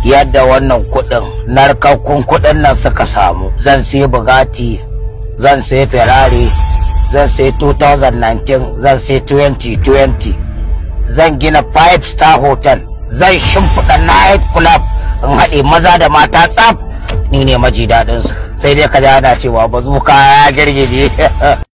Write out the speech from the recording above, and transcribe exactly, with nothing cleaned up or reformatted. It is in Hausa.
yadda wannan kuɗin narkakkun kuɗin nan suka samu, zan sai Bugatti, zan sai Ferrari, zan sai two thousand nineteen, zan sai twenty twenty, zan gina five star hotel, zan shimfiɗa night club in haɗe maza da mata tsaf. Ni ne maji daɗinsu, sai dai ka ji ana cewa bazuka ya girgije.